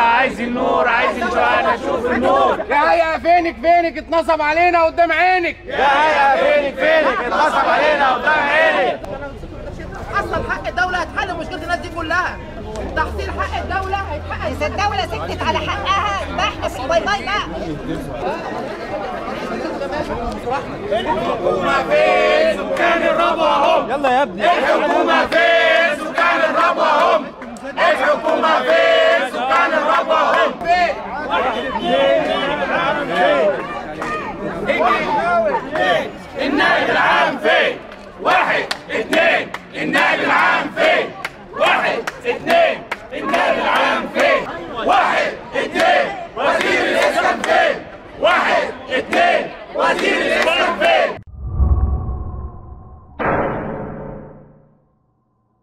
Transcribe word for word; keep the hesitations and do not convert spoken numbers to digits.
عايزين نور، عايزين شوية نشوف النور. يا هيا فينك فينك اتنصب علينا قدام عينك. يا هيا فينك فينك اتنصب علينا قدام عينك. اصلا حق الدولة هتحل مشكلة الناس دي كلها. تحصيل حق الدولة هيتحقق. إذا الدولة سكتت على حقها يبقى احنا في الباي باي بقى. الحكومة فين؟ سكان الربوة هم. يلا يا ابني. الحكومة فين؟ سكان الربوة هم. الحكومة فين؟ سكان الربوة هم. فين؟ النائب العام فين؟ واحد اثنين النائب العام فين؟ واحد اثنين النائب العام فين؟ واحد